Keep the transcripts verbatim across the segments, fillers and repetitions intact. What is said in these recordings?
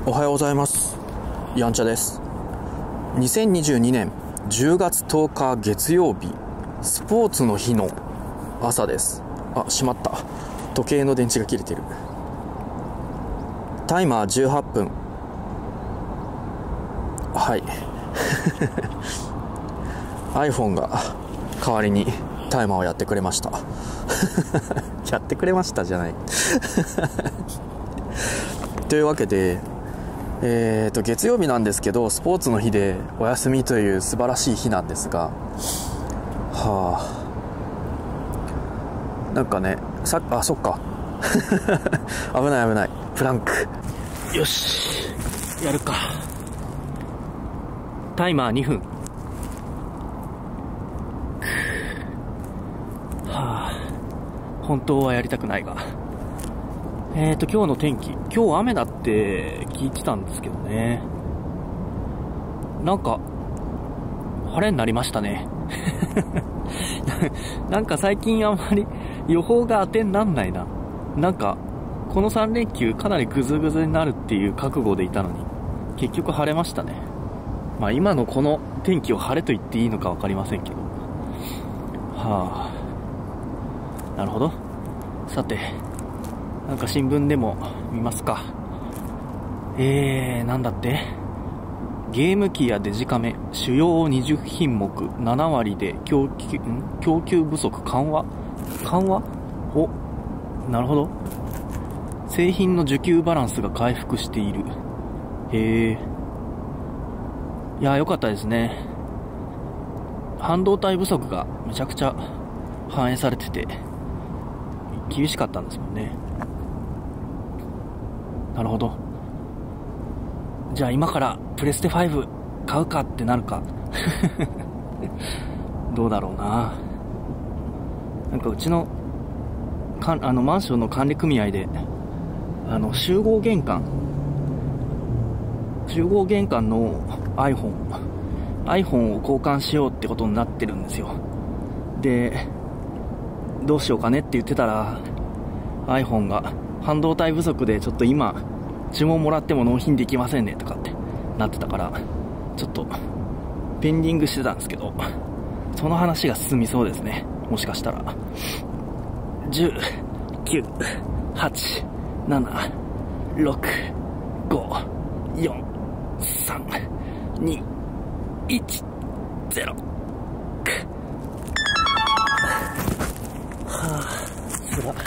おはようございます。やんちゃです。にせんにじゅうにねんじゅうがつとおか月曜日、スポーツの日の朝です。あ、しまった。時計の電池が切れてる。タイマーじゅうはっぷん。はいiPhone が代わりにタイマーをやってくれましたやってくれましたじゃないというわけで、えーと月曜日なんですけど、スポーツの日でお休みという素晴らしい日なんですが、はあ、なんかね、さあそっか危ない危ない。プランク、よしやるか。タイマーにふん。はあ、本当はやりたくないが、えーと今日の天気、今日雨だって聞いてたんですけどね。なんか晴れになりましたねなんか最近あんまり予報が当てになんないな。なんかこのさん連休かなりグズグズになるっていう覚悟でいたのに、結局晴れましたね。まあ今のこの天気を晴れと言っていいのか分かりませんけど、はあ、なるほど。さて、なんか新聞でも見ますか。えー、なんだって、ゲーム機やデジカメ主要にじゅうひんもくななわりで供給、ん供給不足緩和緩和お、なるほど。製品の需給バランスが回復している。へえ。いや、良かったですね。半導体不足がめちゃくちゃ反映されてて厳しかったんですもんね。なるほど。じゃあ今からプレステファイブ買うかってなるかどうだろうな。なんかうちのかんあのマンションの管理組合で、あの集合玄関集合玄関の iPhone iPhone を交換しようってことになってるんですよ。で、どうしようかねって言ってたら iPhone が半導体不足でちょっと今注文もらっても納品できませんねとかってなってたから、ちょっとペンディングしてたんですけど、その話が進みそうですね、もしかしたら。じゅう、きゅう、はち、なな、ろく、ご、よん、さん、に、いち、ゼロ。はあ、つら。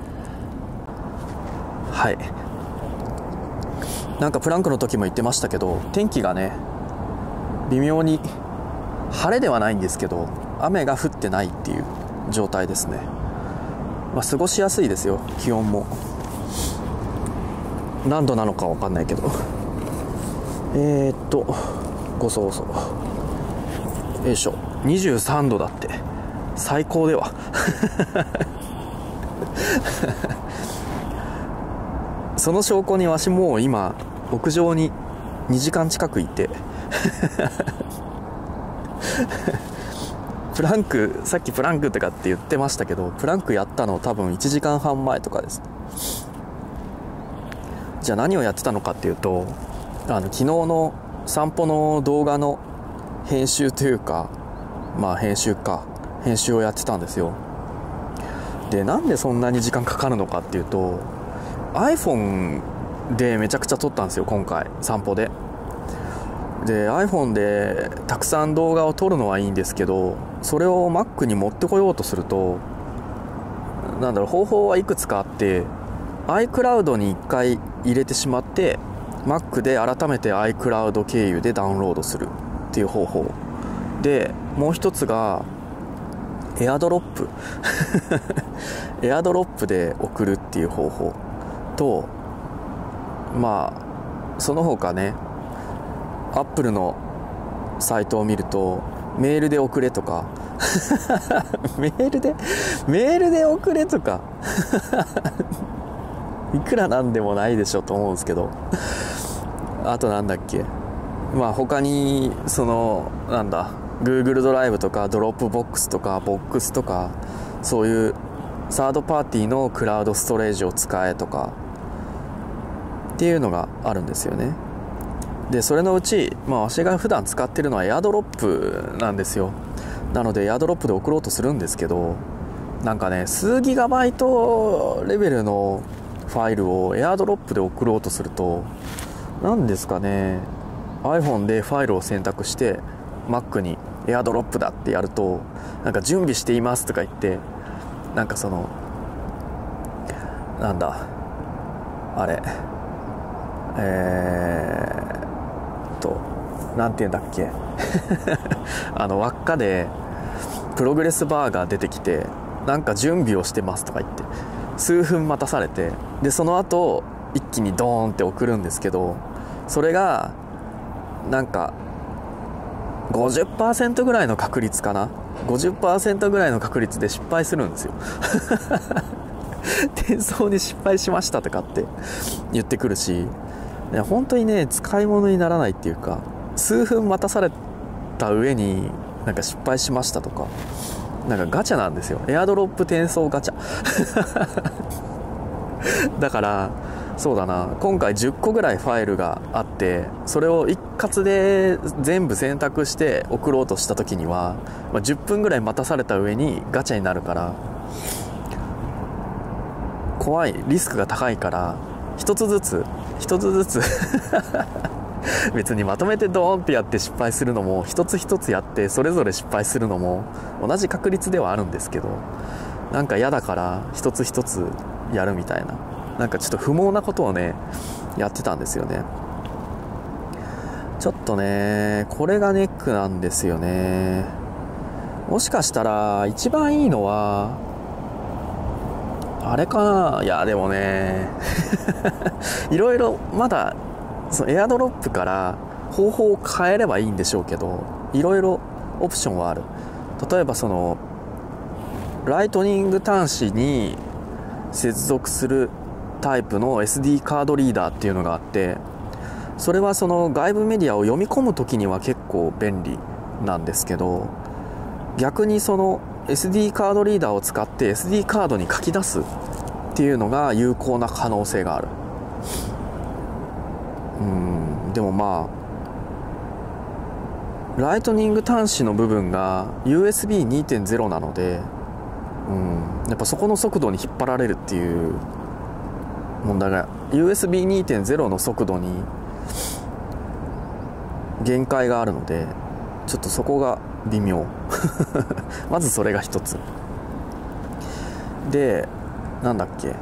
はい。なんかプランクの時も言ってましたけど、天気がね、微妙に晴れではないんですけど、雨が降ってないっていう状態ですね。まあ過ごしやすいですよ、気温も。何度なのか分かんないけど、えーっとごそごそ、よいしょ、にじゅうさんどだって。最高ではその証拠にわしもう今屋上ににじかん近くいてプランク、さっきプランクとかって言ってましたけど、プランクやったの多分いちじかんはんまえとかです。じゃあ何をやってたのかっていうと、あの昨日の散歩の動画の編集というか、まあ編集か編集をやってたんですよ。で、なんでそんなに時間かかるのかっていうと、 iPhone でめちゃくちゃ撮ったんですよ、今回散歩で。で iPhone でたくさん動画を撮るのはいいんですけど、それを Mac に持ってこようとすると、なんだろう、方法はいくつかあって、 iCloud にいっかい入れてしまって Mac で改めて iCloud 経由でダウンロードするっていう方法で、もう一つがエアドロップエアドロップで送るっていう方法と、まあその他ね、アップルのサイトを見るとメールで送れとかメールでメールで送れとかいくらなんでもないでしょと思うんですけど、あとなんだっけ、まあ他にそのなんだ Google ドライブとかドロップボックスとかボックスとか、そういうサードパーティーのクラウドストレージを使えとか、 っていうのがあるんですよね。でそれのうち、まあ、私が普段使ってるのはエアドロップなんですよ。なのでエアドロップで送ろうとするんですけど、なんかね数ギガバイトレベルのファイルをエアドロップで送ろうとすると、何ですかね iPhone でファイルを選択して Mac にエアドロップだってやると、なんか準備していますとか言って、なんかそのなんだあれえーっとなんて言うんだっけあの輪っかでプログレスバーが出てきて、なんか準備をしてますとか言って数分待たされて、でその後一気にドーンって送るんですけど、それがなんか ごじゅっパーセント ぐらいの確率かな ごじゅっパーセント ぐらいの確率で失敗するんですよ転送に失敗しましたとかって言ってくるし、いや本当にね使い物にならないっていうか、数分待たされた上になんか失敗しましたとか、なんかガチャなんですよ、エアドロップ転送ガチャだからそうだな、今回じゅっこぐらいファイルがあって、それを一括で全部選択して送ろうとした時には、まあ、じゅっぷんぐらい待たされた上にガチャになるから怖い、リスクが高いから、一つずつ一つずつ別にまとめてドーンってやって失敗するのも、一つ一つやってそれぞれ失敗するのも同じ確率ではあるんですけど、なんか嫌だから一つ一つやるみたいな、なんかちょっと不毛なことをねやってたんですよね。ちょっとねこれがネックなんですよね。もしかしたら一番いいのはあれかな。いやでもねいろいろまだそのエアドロップから方法を変えればいいんでしょうけど、いろいろオプションはある。例えばそのライトニング端子に接続するタイプの エスディー カードリーダーっていうのがあって、それはその外部メディアを読み込むときには結構便利なんですけど、逆にその エスディー カードリーダーを使って エスディー カードに書き出すっていうのが有効な可能性がある。うーんでもまあライトニング端子の部分が ユーエスビーにてんゼロ なので、うんやっぱそこの速度に引っ張られるっていう問題が ユーエスビーにてんゼロ の速度に限界があるので、ちょっとそこが微妙まずそれが一つで、なんだっけ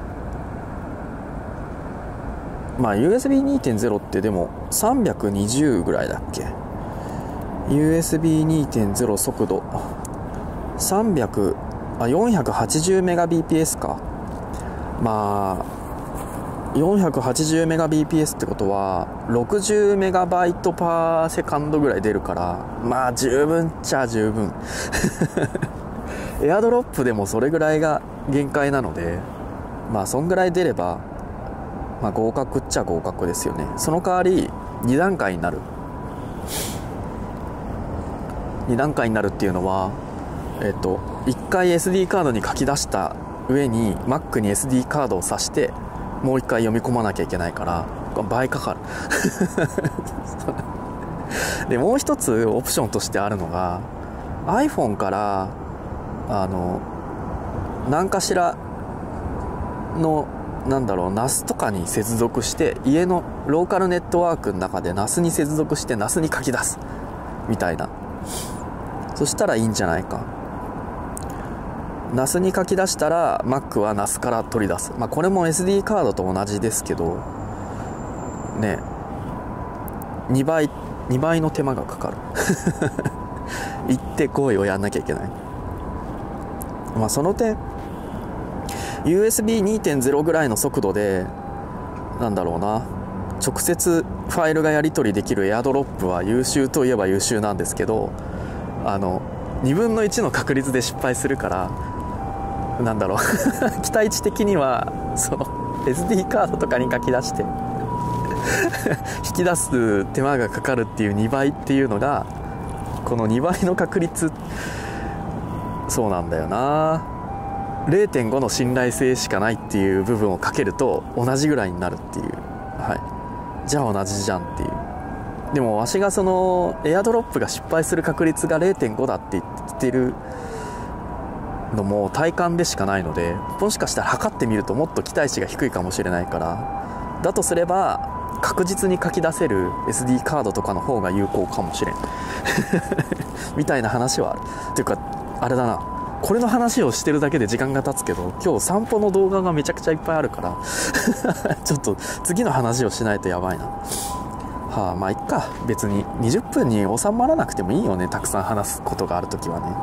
まあ ユーエスビーにてんゼロ ってでもさんびゃくにじゅうぐらいだっけ。 ユーエスビーにてんゼロ 速度さんびゃくあ よんひゃくはちじゅうメガビーピーエス か。まあ よんひゃくはちじゅうメガビーピーエス ってことはろくじゅうメガバイトパーセカンドぐらい出るから、まあ十分っちゃ十分エアドロップでもそれぐらいが限界なので、まあそんぐらい出ればまあ合格っちゃ合格ですよね。その代わりに段階になるに段階になるっていうのは、えっといっかい エスディー カードに書き出した上に Mac に エスディー カードを挿してもう一回読み込まなきゃいけないから倍かかるでもう一つオプションとしてあるのが iPhone からあの何かしらのなんだろう ナス とかに接続して家のローカルネットワークの中で ナス に接続して ナス に書き出すみたいな、そしたらいいんじゃないか。ナス に書き出したら Mac は ナス から取り出す。まあこれも エスディー カードと同じですけどね、にばいにばいの手間がかかる行ってこいをやんなきゃいけない。まあその点 ユーエスビーにてんゼロ ぐらいの速度でなんだろうな、直接ファイルがやり取りできるエアドロップは優秀といえば優秀なんですけど、あのにぶんのいちの確率で失敗するから、なんだろう期待値的にはその エスディー カードとかに書き出して引き出す手間がかかるっていうにばいっていうのが、このにばいの確率、そうなんだよな、 れいてんご の信頼性しかないっていう部分をかけると同じぐらいになるっていうはい、じゃあ同じじゃんっていう。でもわしがそのエアドロップが失敗する確率が れいてんご だって言ってるのも体感でしかないので、もしかしたら測ってみるともっと期待値が低いかもしれないから、だとすれば確実に書き出せる エスディー カードとかの方が有効かもしれんみたいな話はある。っていうかあれだな、これの話をしてるだけで時間が経つけど、今日散歩の動画がめちゃくちゃいっぱいあるからちょっと次の話をしないとやばいな。はあ、まあいっか、別ににじゅっぷんに収まらなくてもいいよね、たくさん話すことがあるときはね。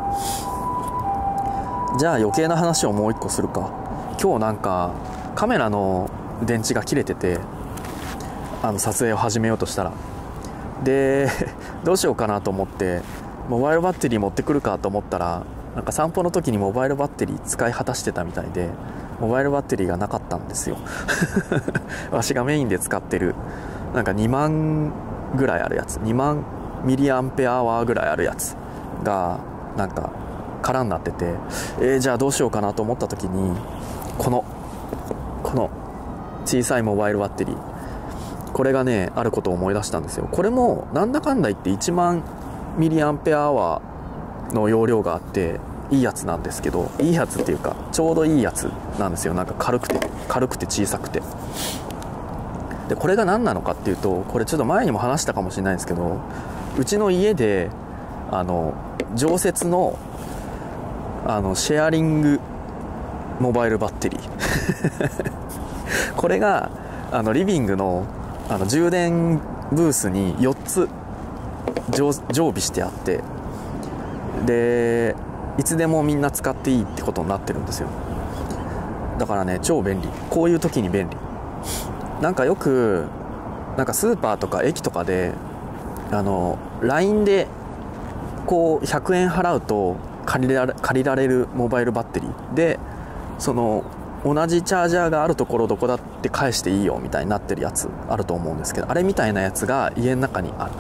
じゃあ余計な話をもう一個するか。今日なんかカメラの電池が切れてて、あの撮影を始めようとしたら、でどうしようかなと思ってモバイルバッテリー持ってくるかと思ったら、なんか散歩の時にモバイルバッテリー使い果たしてたみたいで、モバイルバッテリーがなかったんですよわしがメインで使ってるなんかにまんぐらいあるやつ、にまんミリアンペアワーぐらいあるやつがなんか空になってて、えー、じゃあどうしようかなと思った時に、このこの小さいモバイルバッテリー、これがねあることを思い出したんですよ。これもなんだかんだ言っていちまんミリアンペアワーの容量があっていいやつなんですけど、いいやつっていうかちょうどいいやつなんですよ。なんか軽くて軽くて小さくて、でこれが何なのかっていうと、これちょっと前にも話したかもしれないんですけど、うちの家であの常設のあのシェアリングモバイルバッテリーこれがあのリビングのあの充電ブースによっつ常備してあって、でいつでもみんな使っていいってことになってるんですよ。だからね超便利、こういう時に便利。なんかよくなんかスーパーとか駅とかであの ライン でこうひゃくえん払うと借りられ、借りられるモバイルバッテリーで、その同じチャージャーがあるところどこだって返していいよみたいになってるやつあると思うんですけど、あれみたいなやつが家の中にある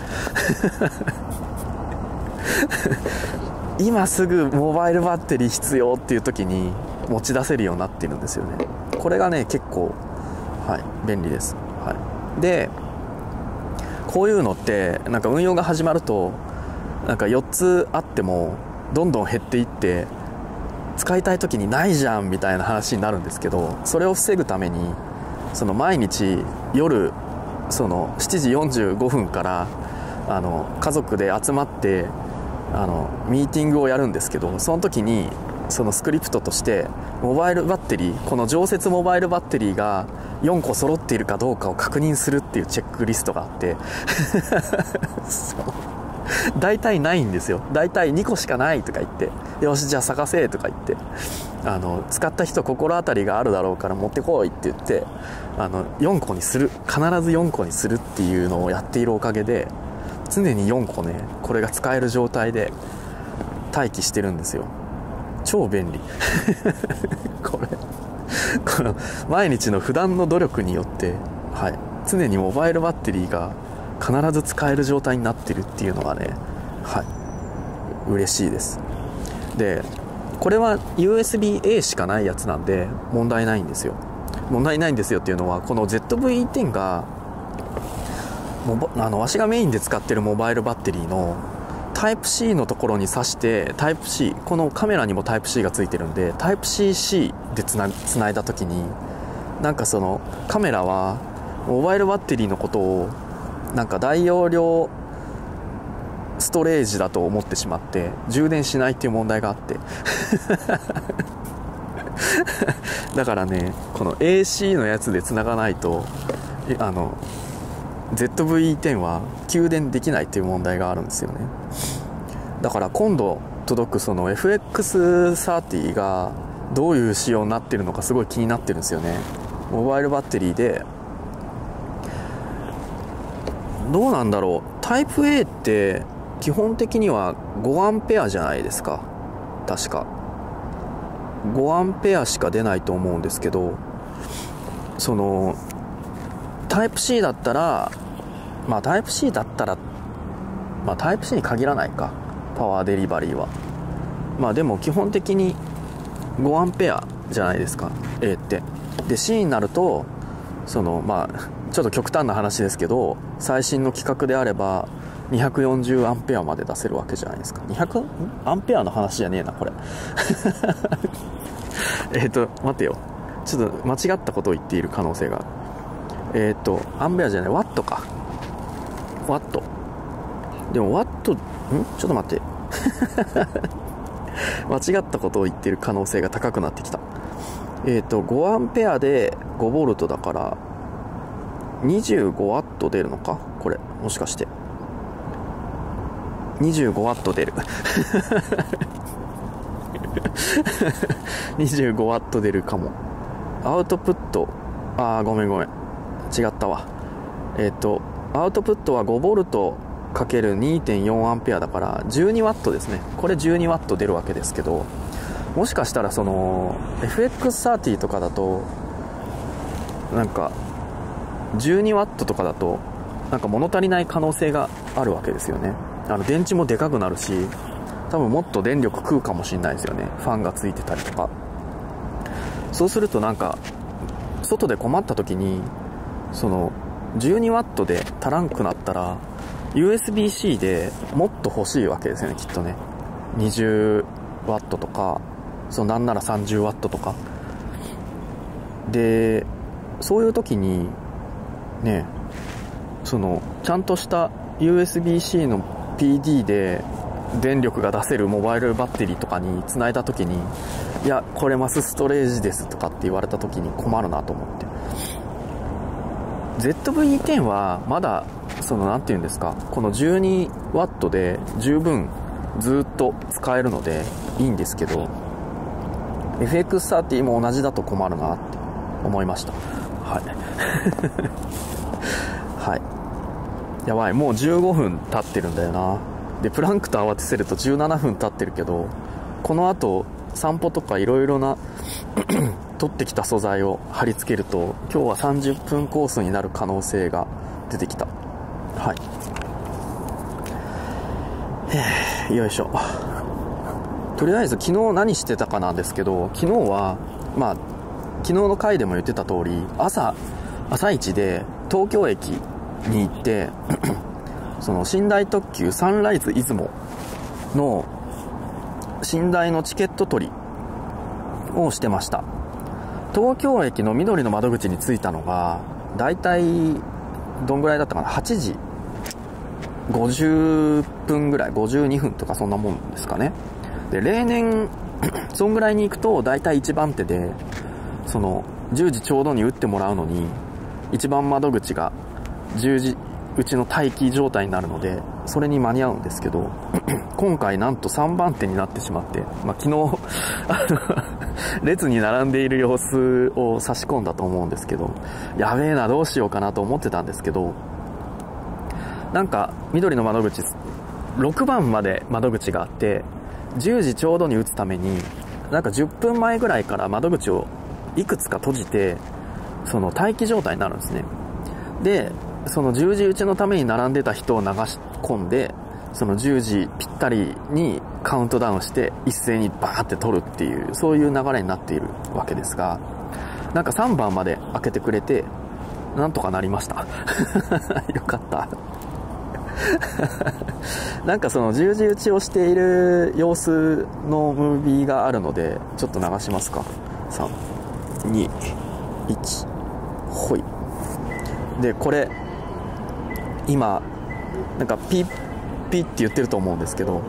今すぐモバイルバッテリー必要っていう時に持ち出せるようになってるんですよね。これがね結構はい便利です。はい、でこういうのってなんか運用が始まるとなんかよっつあってもどんどん減っていって、使いたい時にないじゃんみたいな話になるんですけど、それを防ぐためにその毎日夜そのしちじよんじゅうごふんからあの家族で集まってあのミーティングをやるんですけど、その時にそのスクリプトとしてモバイルバッテリー、この常設モバイルバッテリーがよんこ揃っているかどうかを確認するっていうチェックリストがあってそう大体ないんですよ。大体にこしかないとか言って、よしじゃあ探せとか言って、あの使った人心当たりがあるだろうから持ってこいって言って、あのよんこにする、必ずよんこにするっていうのをやっているおかげで常によんこねこれが使える状態で待機してるんですよ。超便利これこの毎日の普段の努力によって、はい、常にモバイルバッテリーが必ず使える状態になってるっていうのがね、はい、嬉しいです。でこれは ユーエスビーエー しかないやつなんで問題ないんですよ。問題ないんですよっていうのは、この ゼットブイテン がもあのわしがメインで使ってるモバイルバッテリーのタイプ C のところに挿して、タイプ C、 このカメラにもタイプ C がついてるんで、タイプ シーシー でつな、つないだ時になんかそのカメラはモバイルバッテリーのことをなんか大容量ストレージだと思ってしまって充電しないっていう問題があってだからねこの エーシー のやつでつながないとあの ゼットブイテン は給電できないっていう問題があるんですよね。だから今度届くその エフエックスサーティー がどういう仕様になってるのかすごい気になってるんですよね。モバイルバッテリーでどうなんだろう。タイプ A って基本的にはごアンペアじゃないですか。確かごアンペアしか出ないと思うんですけど、そのタイプ C だったらまあタイプ C だったらまあタイプ C に限らないか、パワーデリバリーは。まあでも基本的にごアンペアじゃないですか A って。で C になるとそのまあちょっと極端な話ですけど、最新の規格であればにひゃくよんじゅうアンペアまで出せるわけじゃないですか。にひゃくアンペアの話じゃねえなこれえっと待てよ、ちょっと間違ったことを言っている可能性がある。えっとアンペアじゃない、ワットか、ワットでもワットんちょっと待って間違ったことを言っている可能性が高くなってきた。えっとごアンペアでごボルトだからにじゅうごワット出るのか、これもしかしてにじゅうごワット出るにじゅうごワット出るかも。アウトプット、あーごめんごめん違ったわ。えっとアウトプットはごボルトかける にてんよんアンペアだからじゅうにワットですね。これじゅうにワット出るわけですけど、もしかしたらその エフエックスサーティー とかだとなんかじゅうにワットとかだとなんか物足りない可能性があるわけですよね。あの電池もでかくなるし、多分もっと電力食うかもしれないですよね。ファンがついてたりとか。そうするとなんか外で困った時にそのじゅうにワットで足らんくなったら ユーエスビーシー でもっと欲しいわけですよね、きっとね。にじゅうワットとか、そのなんならさんじゅうワットとかで、そういう時にね、そのちゃんとした ユーエスビーシー の ピーディー で電力が出せるモバイルバッテリーとかにつないだ時に、いやこれマスストレージですとかって言われた時に困るなと思って。 ゼットブイテン はまだそのなんていうんですか、このじゅうにワットで十分ずっと使えるのでいいんですけど、 エフエックスサーティー も同じだと困るなって思いました。はいはいやばい、もうじゅうごふん経ってるんだよな。でプランクと合わせるとじゅうななふん経ってるけど、この後散歩とかいろいろな取ってきた素材を貼り付けると今日はさんじゅっぷんコースになる可能性が出てきた。はいよいしょ。とりあえず昨日何してたかなんですけど、昨日はまあ昨日の回でも言ってた通り、朝朝一で東京駅に行ってその寝台特急サンライズ出雲の寝台のチケット取りをしてました。東京駅の緑の窓口に着いたのがだいたいどんぐらいだったかな、はちじごじゅっぷんぐらい、ごじゅうにふんとかそんなもんですかね。で例年そんぐらいに行くとだいたい一番手で、そのじゅうじちょうどに打ってもらうのに一番窓口がじゅうじうちの待機状態になるので、それに間に合うんですけど今回なんとさんばん手になってしまって、まあ、昨日あの列に並んでいる様子を差し込んだと思うんですけど、やべえなどうしようかなと思ってたんですけど、なんか緑の窓口ろくばんまで窓口があって、じゅうじちょうどに打つためになんかじゅっぷんまえぐらいから窓口をいくつか閉じて、その待機状態になるんですね。でそのじゅうじ打ちのために並んでた人を流し込んで、そのじゅうじぴったりにカウントダウンして一斉にバーって取るっていう、そういう流れになっているわけですが、なんかさんばんまで開けてくれてなんとかなりましたよかったなんかその十字打ちをしている様子のムービーがあるのでちょっと流しますか。さん、に、いち、ほい。でこれ今なんかピッピッって言ってると思うんですけど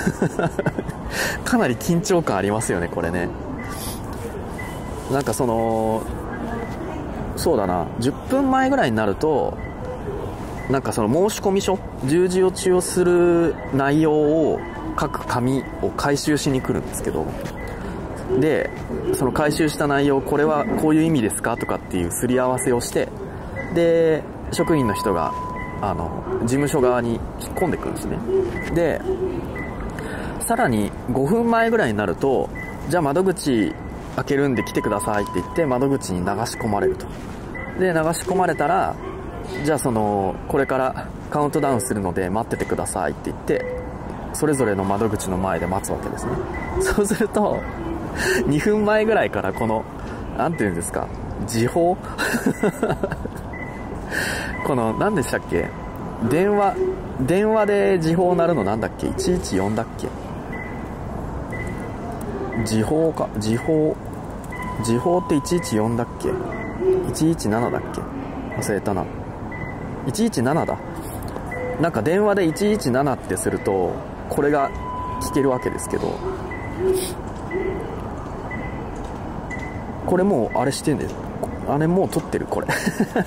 かなり緊張感ありますよねこれね。なんかそのそうだな、じゅっぷんまえぐらいになるとなんかその申込書、十字打ちをする内容を書く紙を回収しに来るんですけど、でその回収した内容、これはこういう意味ですかとかっていうすり合わせをして、で職員の人があの事務所側に引っ込んでくるんですね。でさらにごふんまえぐらいになると、じゃあ窓口開けるんで来てくださいって言って窓口に流し込まれると。で流し込まれたら、じゃあそのこれからカウントダウンするので待っててくださいって言ってそれぞれの窓口の前で待つわけですね。そうするとにふんまえぐらいからこのなんていうんですか、時報この何でしたっけ、電話電話で時報鳴るのなんだっけ、いちいちよんだっけ、時報か、時報時報っていちいちよんだっけ、いちいちななだっけ、忘れたな、いちいちななだ。なんか電話でいちいちななってするとこれが聞けるわけですけど、これもうあれしてんだよ、あれもう撮ってるこれ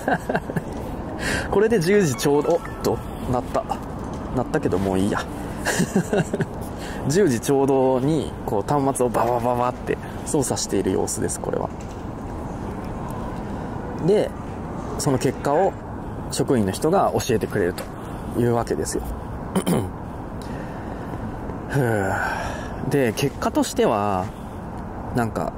これでじゅうじちょうど、おっと鳴った鳴ったけどもういいやじゅうじちょうどにこう端末をババババって操作している様子です、これは。でその結果を職員の人が教えてくれるというわけですよで結果としてはなんか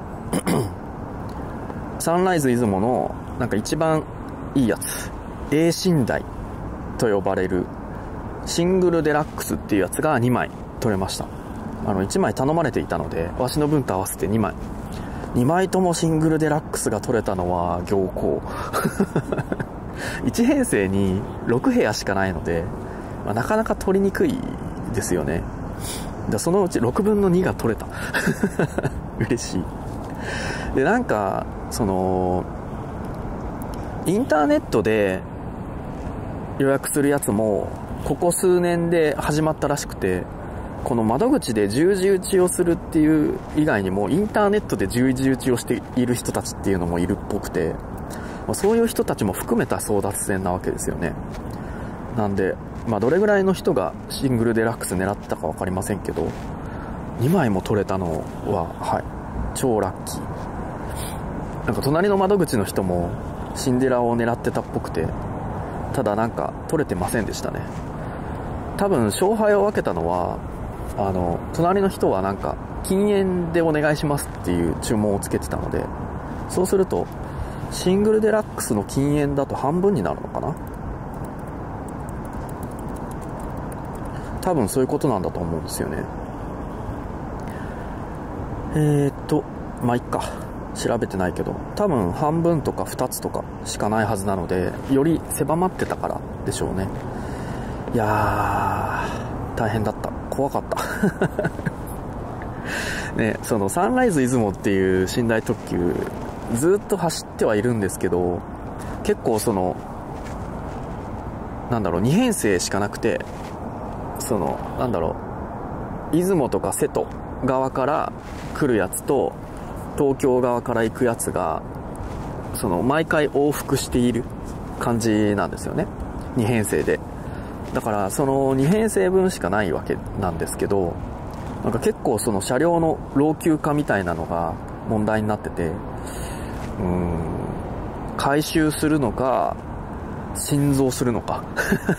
サンライズ出雲のなんか一番いいやつ A 寝台と呼ばれるシングルデラックスっていうやつがにまい取れました。あのいちまい頼まれていたのでわしの分と合わせてにまいにまいともシングルデラックスが取れたのは行幸いち編成にろくへやしかないので、まあ、なかなか取りにくいですよね。でそのうちろくぶんのにが取れた嬉しい。でなんかそのインターネットで予約するやつもここ数年で始まったらしくて、この窓口で十字打ちをするっていう以外にもインターネットで十字打ちをしている人たちっていうのもいるっぽくて、そういう人たちも含めた争奪戦なわけですよね。なんで、まあ、どれぐらいの人がシングルデラックス狙ってたか分かりませんけど、にまいも取れたのは、はい、超ラッキー。なんか隣の窓口の人もシンデレラを狙ってたっぽくて、ただなんか取れてませんでしたね。多分勝敗を分けたのはあの隣の人はなんか禁煙でお願いしますっていう注文をつけてたので、そうするとシングルデラックスの禁煙だと半分になるのかな、多分そういうことなんだと思うんですよね。えーっとまあいっか、調べてないけど多分半分とかふたつとかしかないはずなので、より狭まってたからでしょうね。いやー大変だった、怖かったね、そのサンライズ出雲っていう寝台特急ずっと走ってはいるんですけど、結構そのなんだろうに編成しかなくて、そのなんだろう出雲とか瀬戸側から来るやつと東京側から行くやつがその毎回往復している感じなんですよね、に編成で。だからそのに編成分しかないわけなんですけど、なんか結構その車両の老朽化みたいなのが問題になってて、うーん改修するのか新造するのか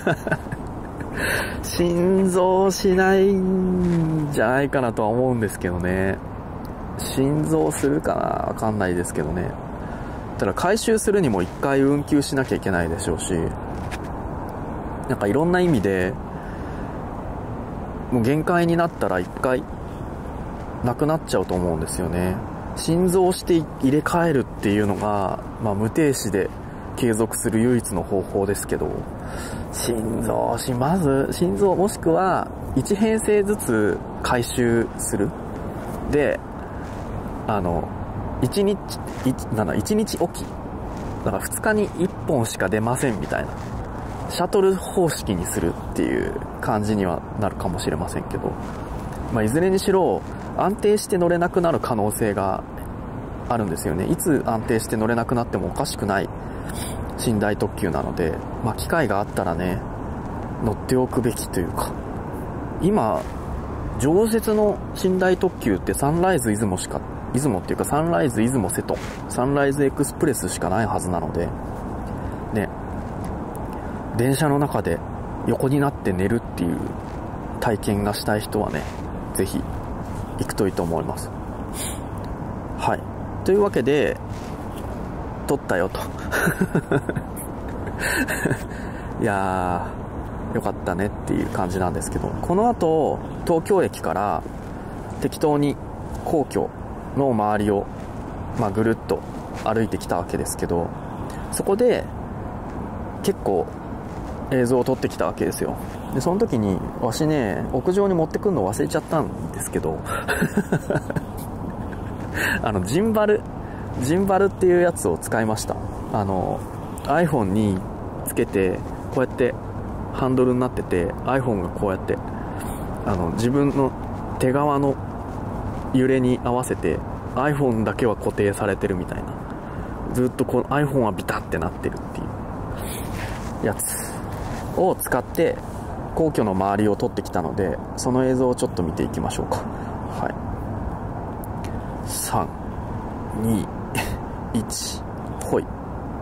新造しないんじゃないかなとは思うんですけどね。新造するかな、わかんないですけどね。ただ改修するにも一回運休しなきゃいけないでしょうし、なんかいろんな意味でもう限界になったら一回なくなっちゃうと思うんですよね。新造して入れ替えるっていうのが、まあ、無停止で継続する唯一の方法ですけど、新造しまず新造もしくはいち編成ずつ改修するで、あのいちにちなんだいちにちおきだからふつかにいっぽんしか出ませんみたいなシャトル方式にするっていう感じにはなるかもしれませんけど、まあ、いずれにしろ安定して乗れなくなる可能性があるんですよね。いつ安定して乗れなくなってもおかしくない寝台特急なので、まあ、機会があったらね乗っておくべきというか、今常設の寝台特急ってサンライズ出雲しか出雲っていうかサンライズ出雲瀬戸サンライズエクスプレスしかないはずなのでね、電車の中で横になって寝るっていう体験がしたい人はね、ぜひ行くといいと思います。はい、というわけで撮ったよといやーよかったねっていう感じなんですけど、この後東京駅から適当に皇居の周りを、まあ、ぐるっと歩いてきたわけですけど、そこで結構映像を撮ってきたわけですよ。でその時にわしね屋上に持ってくるの忘れちゃったんですけどあのジンバルジンバルっていうやつを使いました。あの iPhone につけてこうやってハンドルになってて iPhone がこうやってあの自分の手側の揺れに合わせて iPhone だけは固定されてるみたいな、ずっとこの iPhone はビタってなってるっていうやつを使って皇居の周りを撮ってきたので、その映像をちょっと見ていきましょうか。はい、さん、に、いち、ほい。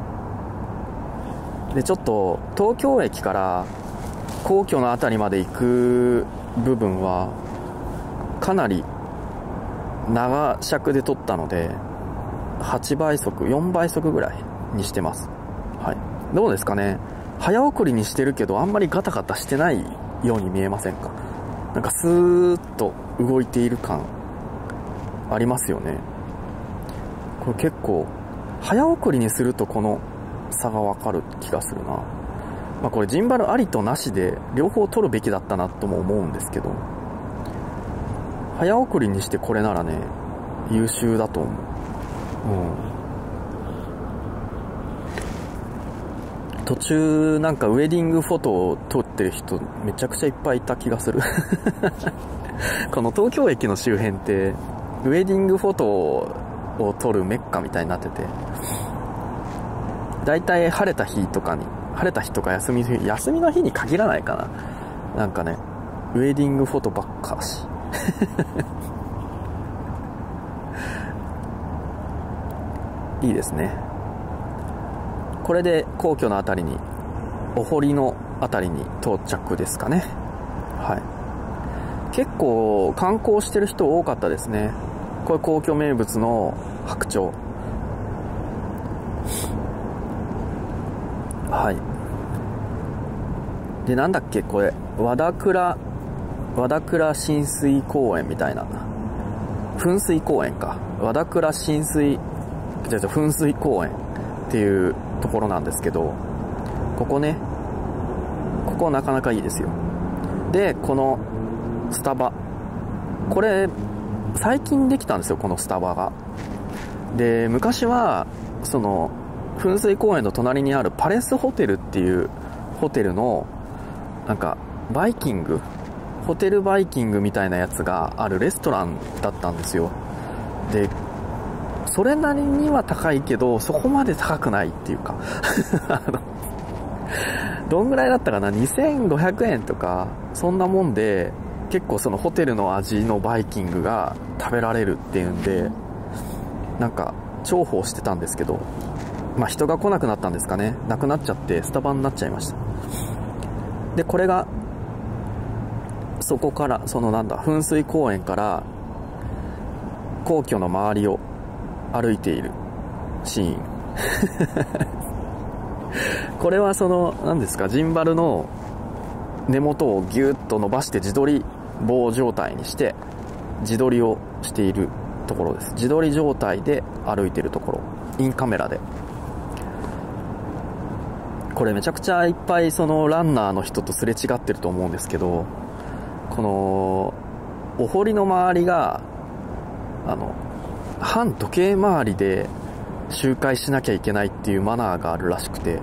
でちょっと東京駅から皇居の辺りまで行く部分はかなり長尺で撮ったのではちばい速、よんばい速ぐらいにしてます。はい、どうですかね。早送りにしてるけどあんまりガタガタしてないように見えませんか。なんかスーッと動いている感ありますよね。これ結構早送りにするとこの差がわかる気がするな。まあこれジンバルありとなしで両方取るべきだったなとも思うんですけど、早送りにしてこれならね優秀だと思う。うん、途中なんかウェディングフォトを撮ってる人めちゃくちゃいっぱいいた気がするこの東京駅の周辺ってウェディングフォトを撮るメッカみたいになってて、だいたい晴れた日とかに晴れた日とか休みの日休みの日に限らないかな、なんかねウェディングフォトばっかだしいいですね。これで皇居のあたりにお堀のあたりに到着ですかね。はい、結構観光してる人多かったですね。これ皇居名物の白鳥。はい。でなんだっけこれ和田倉和田倉親水公園みたいな、噴水公園か、和田倉親水じゃあ噴水公園っていうところなんですけど、ここねここなかなかいいですよ。でこのスタバ、これ最近できたんですよこのスタバが。で昔はその噴水公園の隣にあるパレスホテルっていうホテルのなんかバイキングホテルバイキングみたいなやつがあるレストランだったんですよ。でそれなりには高いけどそこまで高くないっていうかあのどんぐらいだったかな、にせんごひゃくえんとかそんなもんで結構そのホテルの味のバイキングが食べられるっていうんでなんか重宝してたんですけど、まあ人が来なくなったんですかね、なくなっちゃってスタバになっちゃいました。でこれがそこからそのなんだ噴水公園から皇居の周りを歩いているシーンこれはその何ですか、ジンバルの根元をギュッと伸ばして自撮り棒状態にして自撮りをしているところです。自撮り状態で歩いているところ、インカメラで。これめちゃくちゃいっぱいそのランナーの人とすれ違ってると思うんですけど、このお堀の周りがあの反時計回りで周回しなきゃいけないっていうマナーがあるらしくて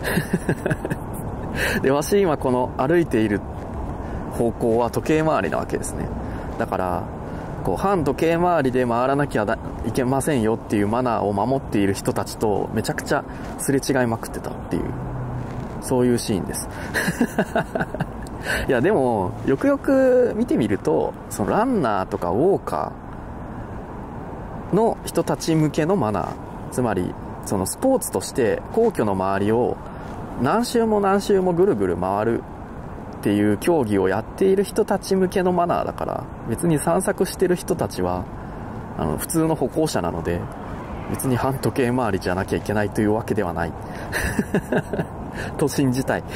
でわし今この歩いている方向は時計回りなわけですね。だからこう反時計回りで回らなきゃいけませんよっていうマナーを守っている人たちとめちゃくちゃすれ違いまくってたっていう、そういうシーンですいやでもよくよく見てみるとそのランナーとかウォーカーの人たち向けのマナー、つまりそのスポーツとして皇居の周りを何周も何周もぐるぐる回るっていう競技をやっている人たち向けのマナーだから、別に散策してる人たちはあの普通の歩行者なので別に反時計回りじゃなきゃいけないというわけではないと信じたい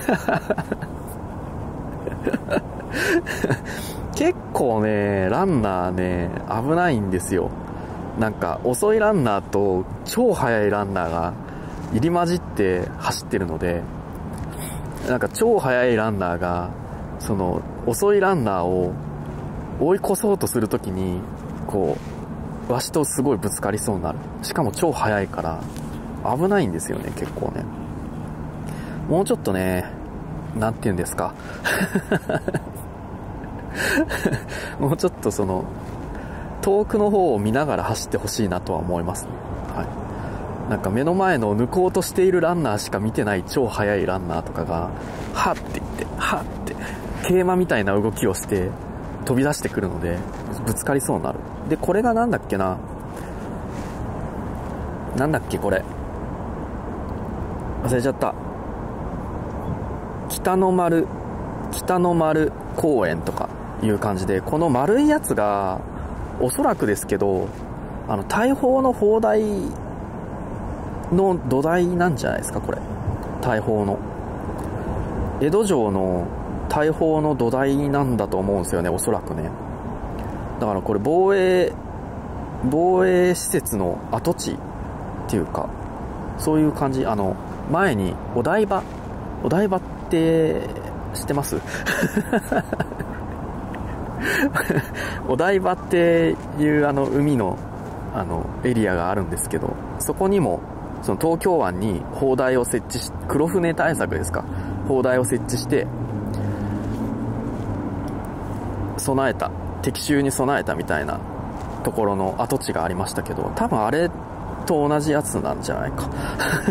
結構ねランナーね危ないんですよ。なんか遅いランナーと超速いランナーが入り混じって走ってるので、 なんか超速いランナーがその遅いランナーを追い越そうとするときにこうわしとすごいぶつかりそうになる。しかも超速いから危ないんですよね、結構ね。もうちょっとね、なんて言うんですかもうちょっとその遠くの方を見ながら走ってほしいなとは思いますね。はい。なんか目の前の抜こうとしているランナーしか見てない超速いランナーとかがはって言ってはって桂馬みたいな動きをして飛び出してくるのでぶつかりそうになる。でこれがなんだっけななんだっけこれ忘れちゃった。北の丸北の丸公園とかいう感じで、この丸いやつがおそらくですけどあの大砲の砲台の土台なんじゃないですか。これ大砲の江戸城の大砲の土台なんだと思うんですよね、おそらくね。だからこれ防衛防衛施設の跡地っていうかそういう感じ。あの前にお台場お台場って知ってますお台場っていうあの海のあのエリアがあるんですけど、そこにもその東京湾に砲台を設置し、黒船対策ですか、砲台を設置して備えた敵襲に備えたみたいなところの跡地がありましたけど、多分あれと同じやつなんじゃないか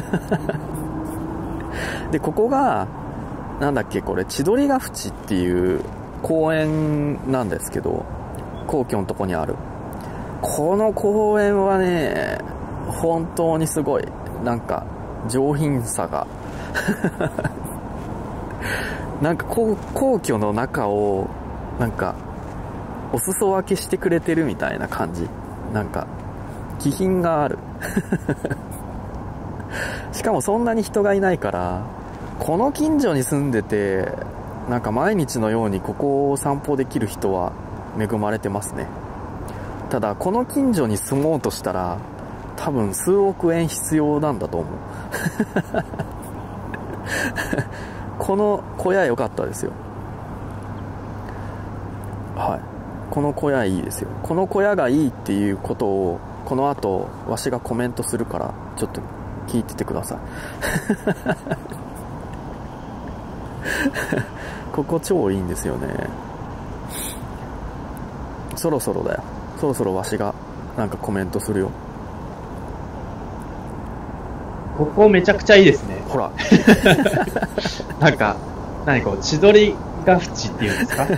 でここがなんだっけこれ千鳥ヶ淵っていう公園なんですけど、皇居のとこにあるこの公園はね本当にすごいなんか上品さがなんか皇居の中をなんかお裾分けしてくれてるみたいな感じ。なんか気品があるしかもそんなに人がいないから、この近所に住んでてなんか毎日のようにここを散歩できる人は恵まれてますね。ただこの近所に住もうとしたら多分数億円必要なんだと思うこの小屋良かったですよ。はい、この小屋いいですよ。この小屋がいいっていうことをこの後わしがコメントするからちょっと聞いててくださいここ超いいんですよね。そろそろだよ、そろそろわしがなんかコメントするよ。 ここめちゃくちゃいいですね。 ほらなんか何こう千鳥ヶ淵っていうんですか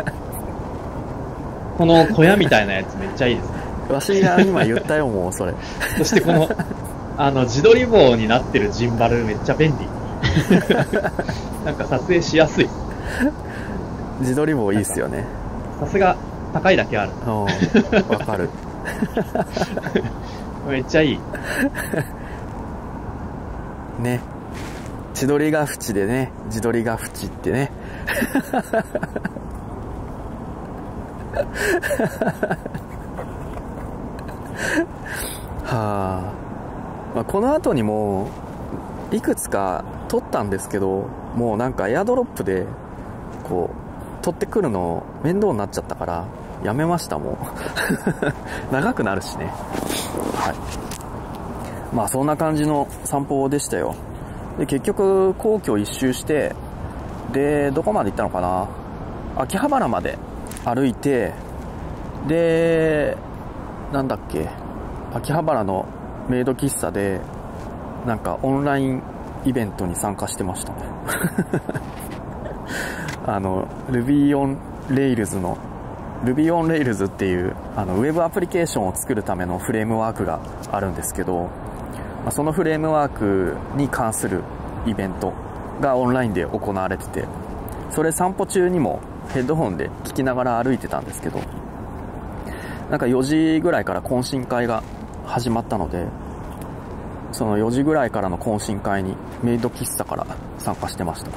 この小屋みたいなやつめっちゃいいですね。 わしが今言ったよもうそれそしてこのあの自撮り棒になってるジンバルめっちゃ便利なんか撮影しやすい。 自撮り棒いいっすよね。 さすが高いだけある。 わかるめっちゃいいね。千鳥ヶ淵でね、自撮りヶ淵ってねはあ、まあ、この後にもいくつか撮ったんですけど、もうなんかエアドロップでこう撮ってくるの面倒になっちゃったからやめました。もう長くなるしね。はい、まあそんな感じの散歩でしたよ。で結局皇居一周して、でどこまで行ったのかな、秋葉原まで歩いて、でなんだっけ秋葉原のメイド喫茶でなんかオンラインイベントに参加してましたねあの Ruby on Rails の Ruby on Rails っていうあのウェブアプリケーションを作るためのフレームワークがあるんですけど、まあ、そのフレームワークに関するイベントがオンラインで行われてて、それ散歩中にもヘッドホンで聞きながら歩いてたんですけど、なんかよじぐらいから懇親会が始まったので、そのよじぐらいからの懇親会にメイド喫茶から参加してました、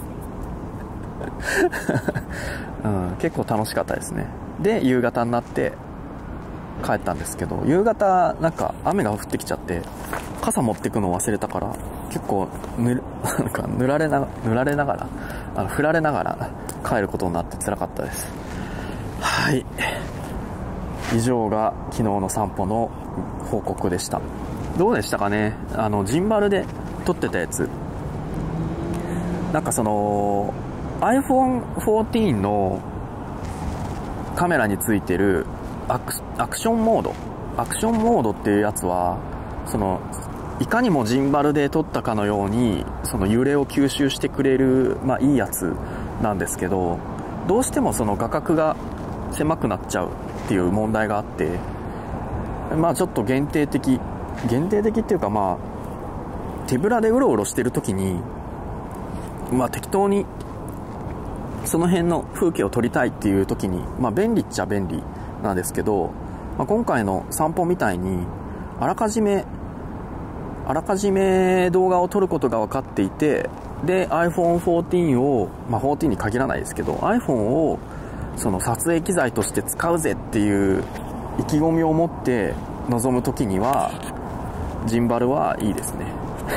うん、結構楽しかったですね。で夕方になって帰ったんですけど、夕方なんか雨が降ってきちゃって傘持ってくの忘れたから結構ぬなんか塗られな塗られながらあの振られながら帰ることになって辛かったです。はい、以上が昨日の散歩の報告でした。どうでしたかね。あのジンバルで撮ってたやつ、なんかその アイフォンフォーティーン のカメラについてるアク、アクションモードアクションモードっていうやつは、そのいかにもジンバルで撮ったかのようにその揺れを吸収してくれる、まあいいやつなんですけど、どうしてもその画角が狭くなっちゃうっていう問題があって、まあちょっと限定的限定的っていうか、まあ手ぶらでうろうろしてる時に、まあ適当にその辺の風景を撮りたいっていう時に、まあ便利っちゃ便利なんですけど、まあ、今回の散歩みたいにあらかじめあらかじめ動画を撮ることが分かっていて、で アイフォンフォーティーン を、まあフォーティーンに限らないですけど iPhone をその撮影機材として使うぜっていう意気込みを持って臨む時にはジンバルはいいですね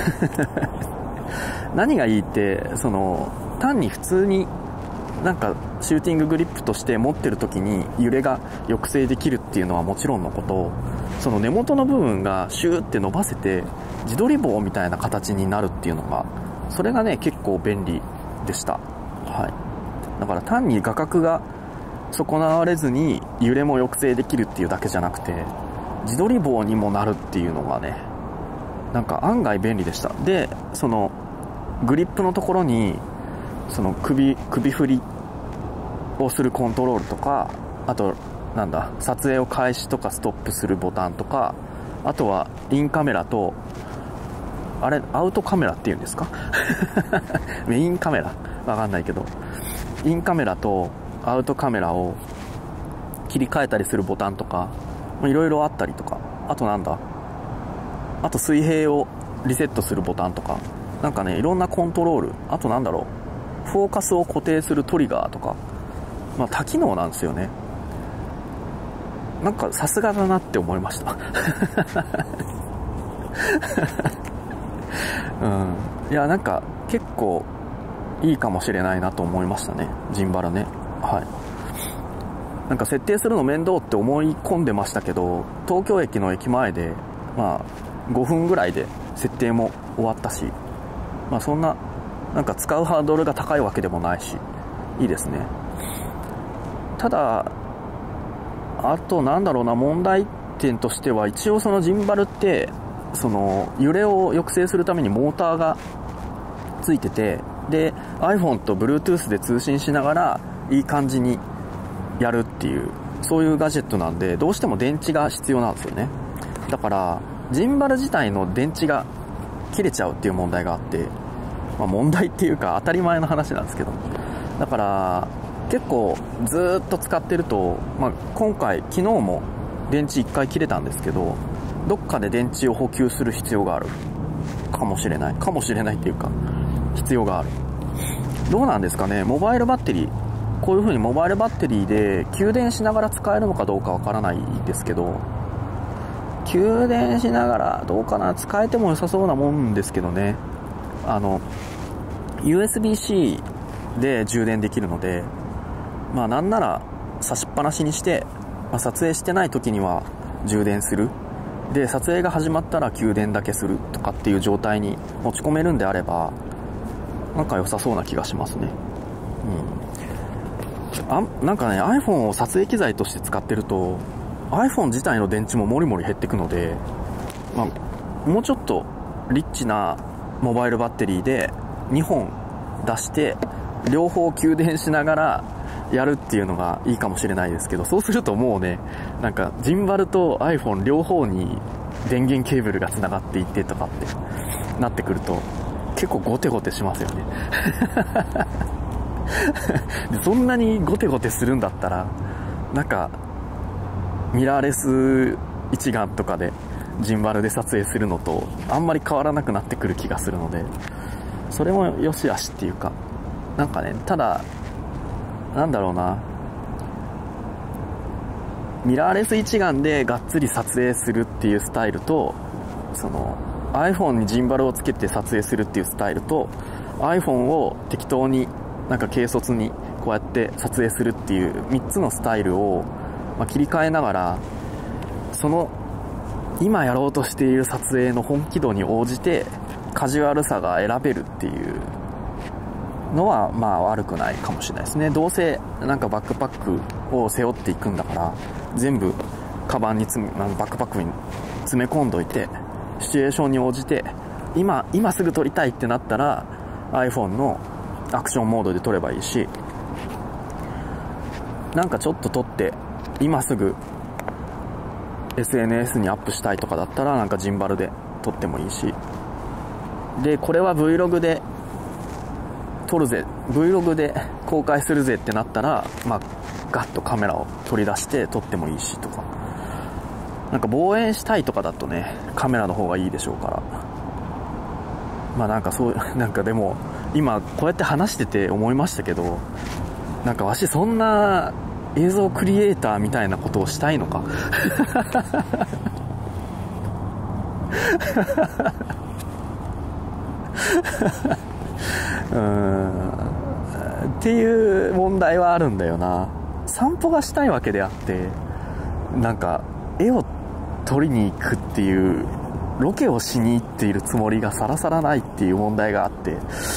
何がいいって、その単に普通になんかシューティンググリップとして持ってる時に揺れが抑制できるっていうのはもちろんのこと、その根元の部分がシューって伸ばせて自撮り棒みたいな形になるっていうのが、それがね結構便利でした。はい、だから単に画角が損なわれずに揺れも抑制できるっていうだけじゃなくて、自撮り棒にもなるっていうのがね、なんか案外便利でした。でそのグリップのところにその首首振りをするコントロールとか、あとなんだ撮影を開始とかストップするボタンとか、あとはインカメラとあれアウトカメラっていうんですかメインカメラわかんないけど、インカメラとアウトカメラを切り替えたりするボタンとかいろいろあったりとか、あとなんだあと水平をリセットするボタンとか、なんかねいろんなコントロール、あとなんだろうフォーカスを固定するトリガーとか、まあ多機能なんですよね。なんかさすがだなって思いましたうん、いやなんか結構いいかもしれないなと思いましたね、ジンバルね。はい、なんか設定するの面倒って思い込んでましたけど、東京駅の駅前でまあごふんぐらいで設定も終わったし、まあそんななんか使うハードルが高いわけでもないし、いいですね。ただあとなんだろうな、問題点としては、一応そのジンバルってその揺れを抑制するためにモーターがついてて、で iPhone と Bluetooth で通信しながらいい感じにやるっていう、そういうガジェットなんで、どうしても電池が必要なんですよね。だからジンバル自体の電池が切れちゃうっていう問題があって、まあ、問題っていうか当たり前の話なんですけど、だから結構ずーっと使ってると、まあ、今回昨日も電池いっかい切れたんですけど、どっかで電池を補給する必要があるかもしれないかもしれないっていうか必要がある。どうなんですかね、モバイルバッテリー、こういう風にモバイルバッテリーで給電しながら使えるのかどうかわからないですけど、給電しながらどうかな、使えても良さそうなもんですけどね。あの ユーエスビー-C で充電できるので、まあなんなら差しっぱなしにして、まあ、撮影してない時には充電する、で撮影が始まったら給電だけするとかっていう状態に持ち込めるんであれば、なんか良さそうな気がしますね。うん、あなんかね iPhone を撮影機材として使ってると iPhone 自体の電池ももりもり減ってくので、まあ、もうちょっとリッチなモバイルバッテリーでにほん出して両方給電しながらやるっていうのがいいかもしれないですけど、そうするともうね、なんかジンバルと iPhone 両方に電源ケーブルがつながっていてとかってなってくると結構ゴテゴテしますよねでそんなにゴテゴテするんだったら、なんかミラーレス一眼とかでジンバルで撮影するのとあんまり変わらなくなってくる気がするので、それも良し悪しっていうか、なんかね、ただなんだろうな、ミラーレス一眼でがっつり撮影するっていうスタイルと、その iPhone にジンバルをつけて撮影するっていうスタイルと iPhone を適当になんか軽率にこうやって撮影するっていうみっつのスタイルを、まあ、切り替えながら、その今やろうとしている撮影の本気度に応じてカジュアルさが選べるっていうのはまあ悪くないかもしれないですね。どうせなんかバックパックを背負っていくんだから全部カバンに詰め、バックパックに詰め込んどいて、シチュエーションに応じて今今すぐ撮りたいってなったら iPhone のアクションモードで撮ればいいし、なんかちょっと撮って今すぐ エスエヌエス にアップしたいとかだったらなんかジンバルで撮ってもいいし、でこれは Vlog で撮るぜ Vlog で公開するぜってなったら、まあガッとカメラを取り出して撮ってもいいしとか、なんか望遠したいとかだとねカメラの方がいいでしょうから、まあなんかそうなんかでも今こうやって話してて思いましたけど、なんかわしそんな映像クリエイターみたいなことをしたいのかうーんっていう問題はあるんだよな。散歩がしたいわけであって、なんか絵を撮りに行くっていうロケをしに行っているつもりがさらさらないっていう問題があって、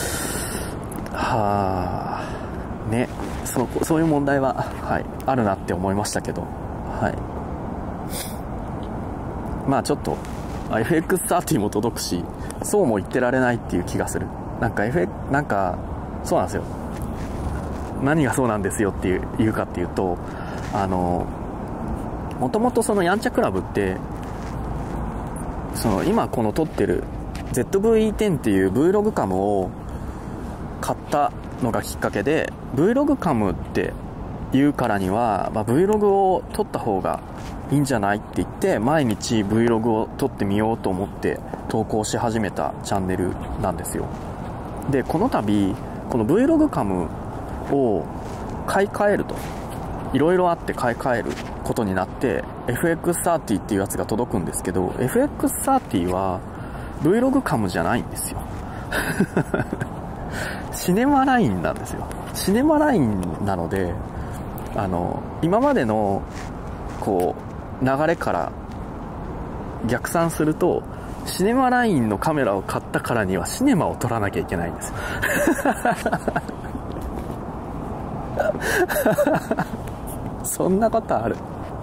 はあね、そう、そういう問題は、はい、あるなって思いましたけど、はい、まあちょっと エフエックスサーティー も届くし、そうも言ってられないっていう気がする。なんか エフエックス なんかそうなんですよ。何がそうなんですよっていう言うかっていうと、あのもともとそのやんちゃクラブってその今この撮ってる ゼットブイイーテン っていう Vlog カムを買ったのがきっかけで、 Vlog カムって言うからには、まあ、Vlog を撮った方がいいんじゃないって言って毎日 Vlog を撮ってみようと思って投稿し始めたチャンネルなんですよ。でこの度この Vlog カムを買い替えると、いろいろあって買い替えることになって エフエックスサーティー っていうやつが届くんですけど、 エフエックスサーティー は Vlog カムじゃないんですよシネマラインなんですよ。シネマラインなので、あの今までのこう流れから逆算すると、シネマラインのカメラを買ったからにはシネマを撮らなきゃいけないんですよそんなことある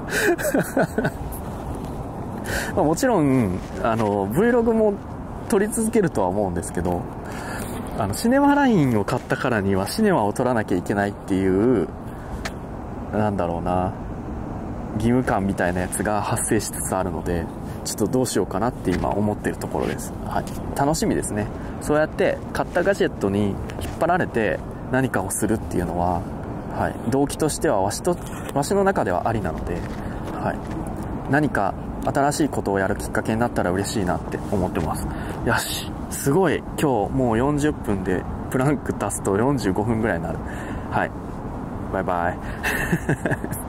まあもちろんあの Vlog も撮り続けるとは思うんですけど、あのシネマラインを買ったからにはシネマを撮らなきゃいけないっていう、なんだろうな、義務感みたいなやつが発生しつつあるので、ちょっとどうしようかなって今思ってるところです。はい、楽しみですね。そうやって買ったガジェットに引っ張られて何かをするっていうのは、はい、動機としてはわしとわしの中ではありなので、はい、何か新しいことをやるきっかけになったら嬉しいなって思ってます。よし、すごい今日もうよんじゅっぷんでプランク足すとよんじゅうごふんぐらいになる。はい、バイバイ